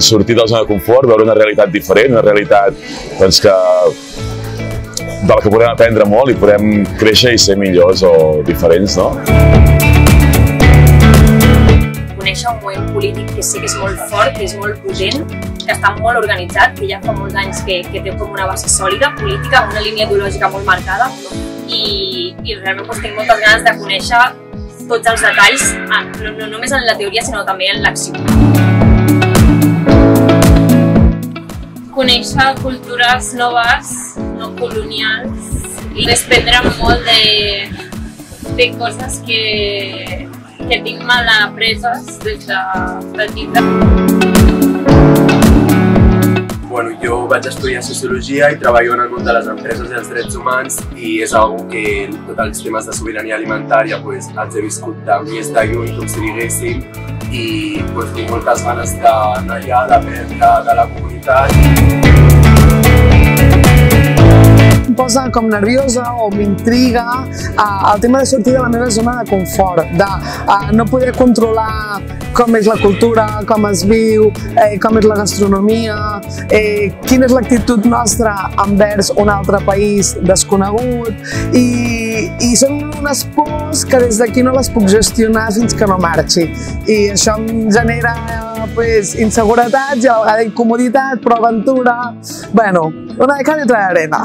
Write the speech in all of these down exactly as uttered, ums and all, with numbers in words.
sortir de la zona de confort, veure una realitat diferent, una realitat doncs, que, de la que podem aprendre molt i podem créixer i ser millors o diferents, no? Conèixer un moviment polític que sí que és molt fort, que és molt potent, que està molt organitzat, que ja fa molts anys que, que té com una base sòlida, política, amb una línia ideològica molt marcada i, i realment doncs, tinc moltes ganes de conèixer tots els detalls, no, no només en la teoria sinó també en l'acció. Conèixer cultures noves, no colonials, i desprendre molt de, de coses que, que tinc mal apreses des de petita. Bueno, jo vaig estudiar Sociologia i treballo en el món de les empreses i els drets humans i és una que tots els temes de sobirania alimentària pues, els he viscut de més de lluny, com si diguéssim, i pues, tinc moltes ganes d'anar allà, d'aprendre de la comunitat. Em posa com nerviosa o m'intriga uh, el tema de sortir de la meva zona de confort, de uh, no poder controlar com és la cultura, com es viu, eh, com és la gastronomia, eh, quina és l'actitud nostra envers un altre país desconegut i, i són unes pors que des d'aquí no les puc gestionar fins que no marxi i això em genera pues, inseguretat i a la vegada incomoditat, però aventura, bueno, una de cal i otra de arena.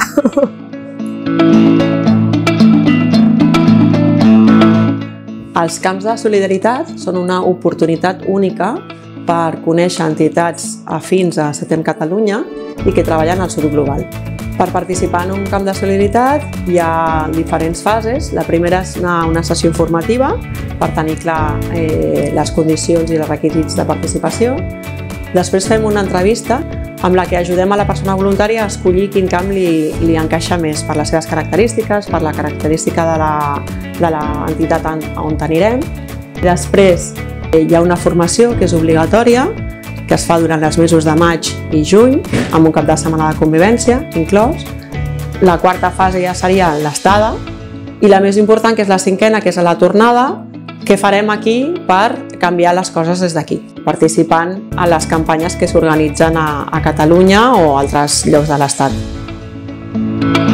Els camps de solidaritat són una oportunitat única per conèixer entitats afins a Setem Catalunya i que treballen al sud global. Per participar en un camp de solidaritat hi ha diferents fases. La primera és una, una sessió informativa per tenir clar eh, les condicions i els requisits de participació. Després fem una entrevista amb la que ajudem a la persona voluntària a escollir quin camp li, li encaixa més per les seves característiques, per la característica de l'entitat on anirem. Després hi ha una formació que és obligatòria, que es fa durant els mesos de maig i juny, amb un cap de setmana de convivència inclòs. La quarta fase ja seria l'estada i la més important, que és la cinquena, que és la tornada, que farem aquí per canviar les coses des d'aquí, participant a les campanyes que s'organitzen a, a Catalunya o a altres llocs de l'Estat.